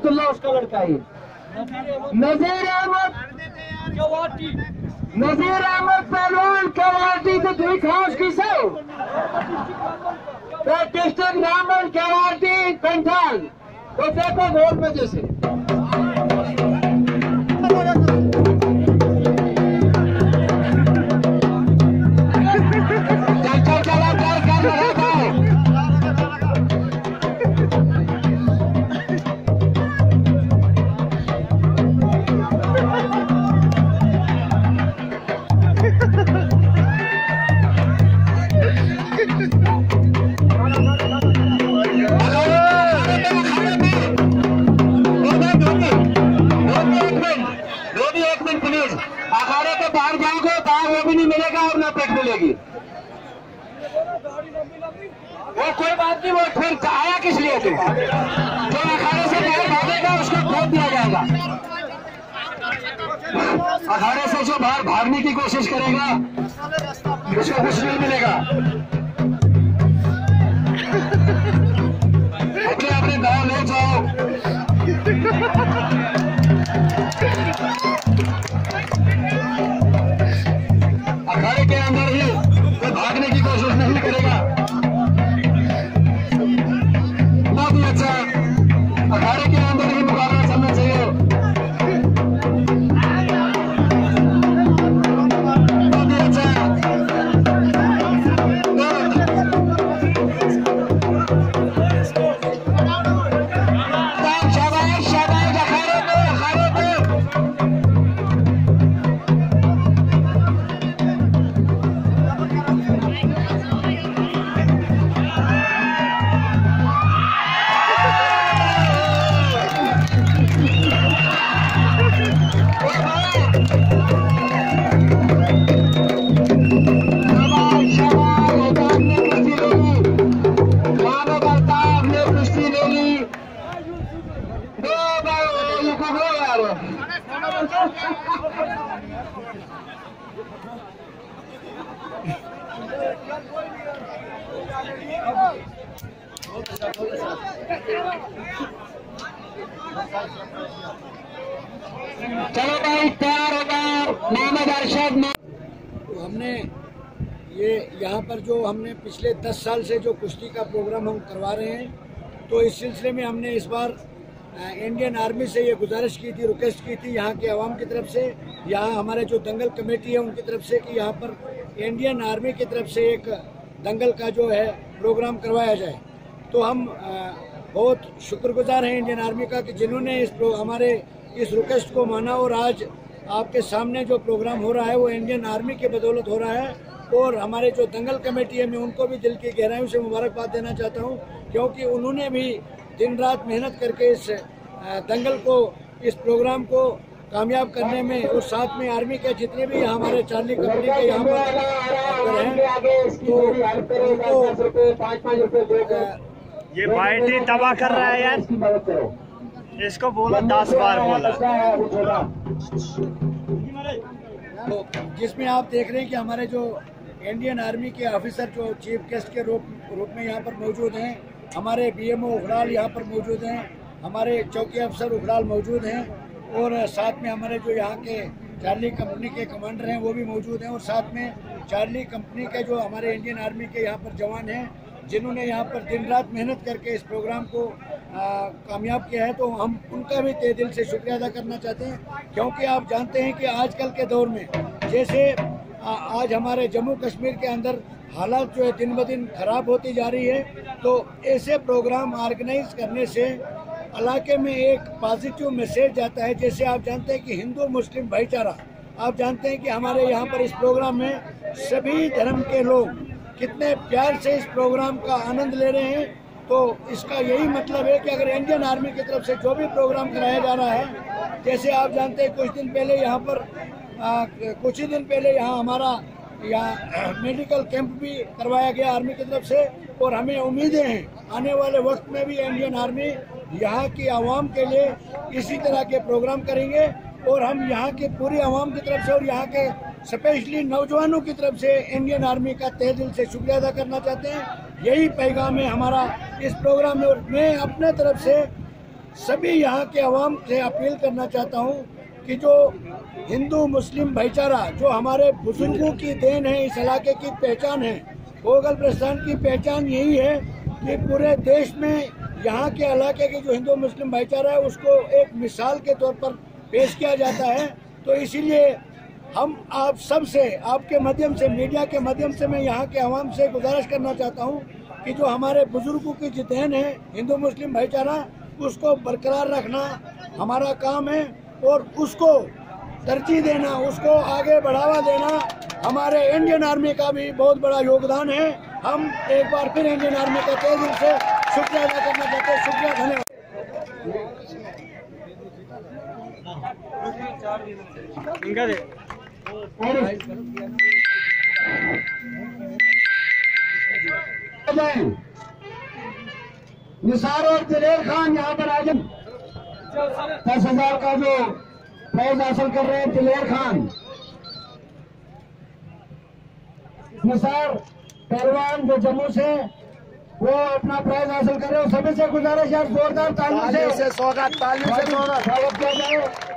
अब्दुल्ला उसका लड़का है। नजीर अहमद पहलवान केवाटी तो दुई खास किसे डिस्ट्रिक्ट रामबन केवाटी पेंटाल। तो देखो वोट में जैसे अखाड़े के बाहर जाओगे, बाहर वो भी नहीं मिलेगा और ना पेट मिलेगी। वो कोई बात नहीं, वो फिर आया किस लिए तू? जो अखाड़े से बाहर भागेगा उसको खोद दिया जाएगा। अखाड़े से जो बाहर भागने की कोशिश करेगा उसको कुछ नहीं मिलेगा। अपने अपने गाँव ले जाओ। अखाड़े के अंदर ही कोई भागने की कोशिश नहीं करेगा। बहुत ही अच्छा, अखाड़े के अंदर ही मुकाबला चलना चाहिए। बहुत ही अच्छा, शाबाश शाबाश अखाड़े को, अखाड़े को। चलो भाई तैयार हो जाओ। मोहम्मद अरशद। तो हमने ये यहाँ पर जो हमने पिछले 10 साल से जो कुश्ती का प्रोग्राम हम करवा रहे हैं, तो इस सिलसिले में हमने इस बार इंडियन आर्मी से ये गुजारिश की थी, रिक्वेस्ट की थी यहाँ के अवाम की तरफ से, यहाँ हमारे जो दंगल कमेटी है उनकी तरफ से, कि यहाँ पर इंडियन आर्मी की तरफ से एक दंगल का जो है प्रोग्राम करवाया जाए। तो हम बहुत शुक्रगुजार हैं इंडियन आर्मी का कि जिन्होंने हमारे इस रिक्वेस्ट को माना, और आज आपके सामने जो प्रोग्राम हो रहा है वो इंडियन आर्मी की बदौलत हो रहा है। और हमारे जो दंगल कमेटी है, मैं उनको भी दिल की गहराइयों से मुबारकबाद देना चाहता हूँ, क्योंकि उन्होंने भी दिन रात मेहनत करके इस दंगल को, इस प्रोग्राम को कामयाब करने में, और साथ में आर्मी के जितने भी हमारे चार्ली कंपनी के यहाँ पर हैं, तो उनको ये बाइटी तबाह कर रहा है यार, इसको बोला 10 बार बोला। तो जिसमें आप देख रहे हैं कि हमारे जो इंडियन आर्मी के ऑफिसर जो चीफ गेस्ट के रूप में यहाँ पर मौजूद हैं, हमारे बीएमओ उखड़ाल यहाँ पर मौजूद हैं, हमारे चौकी अफसर उखड़ाल मौजूद हैं, और साथ में हमारे जो यहाँ के चार्ली कंपनी के कमांडर हैं वो भी मौजूद हैं, और साथ में चार्ली कंपनी के जो हमारे इंडियन आर्मी के यहाँ पर जवान हैं, जिन्होंने यहाँ पर दिन रात मेहनत करके इस प्रोग्राम को कामयाब किया है। तो हम उनका भी तहे दिल से शुक्रिया अदा करना चाहते हैं, क्योंकि आप जानते हैं कि आजकल के दौर में जैसे आज हमारे जम्मू कश्मीर के अंदर हालात जो है दिन ब दिन खराब होती जा रही है, तो ऐसे प्रोग्राम ऑर्गेनाइज करने से इलाके में एक पॉजिटिव मैसेज जाता है। जैसे आप जानते हैं कि हिंदू मुस्लिम भाईचारा, आप जानते हैं कि हमारे यहाँ पर इस प्रोग्राम में सभी धर्म के लोग कितने प्यार से इस प्रोग्राम का आनंद ले रहे हैं। तो इसका यही मतलब है कि अगर इंडियन आर्मी की तरफ से जो भी प्रोग्राम कराया जा रहा है, जैसे आप जानते हैं कुछ दिन पहले यहाँ पर कुछ ही दिन पहले यहाँ हमारा मेडिकल कैंप भी करवाया गया आर्मी की तरफ से, और हमें उम्मीदें हैं आने वाले वक्त में भी इंडियन आर्मी यहाँ की आवाम के लिए इसी तरह के प्रोग्राम करेंगे। और हम यहाँ की पूरी आवाम की तरफ से और यहाँ के स्पेशली नौजवानों की तरफ से इंडियन आर्मी का तहे दिल से शुक्रिया अदा करना चाहते हैं। यही पैगाम है हमारा इस प्रोग्राम में। और मैं अपने तरफ से सभी यहाँ के अवाम से अपील करना चाहता हूँ कि जो हिंदू मुस्लिम भाईचारा जो हमारे बुजुर्गों की देन है, इस इलाके की पहचान है, गोगल प्रस्थान की पहचान यही है कि पूरे देश में यहाँ के इलाके के जो हिंदू मुस्लिम भाईचारा है उसको एक मिसाल के तौर पर पेश किया जाता है। तो इसीलिए हम आप सब से, आपके माध्यम से, मीडिया के माध्यम से मैं यहाँ के अवाम से गुजारिश करना चाहता हूँ कि जो हमारे बुजुर्गों की जो देन है हिंदू मुस्लिम भाईचारा, उसको बरकरार रखना हमारा काम है और उसको तरजीह देना, उसको आगे बढ़ावा देना हमारे इंडियन आर्मी का भी बहुत बड़ा योगदान है। हम एक बार फिर इंडियन आर्मी का तहे दिल से शुक्रिया अदा करना चाहते हैं। शुक्रिया, धन्यवाद। निसार और दिलेर खान यहाँ पर आज 10,000 का जो प्राइज हासिल कर रहे हैं दिलेर खान। निसार पहलवान जो जम्मू से वो अपना प्राइज हासिल कर रहे हैं। सभी से गुजारिश है जोरदार तालियों से स्वागत किया जाए।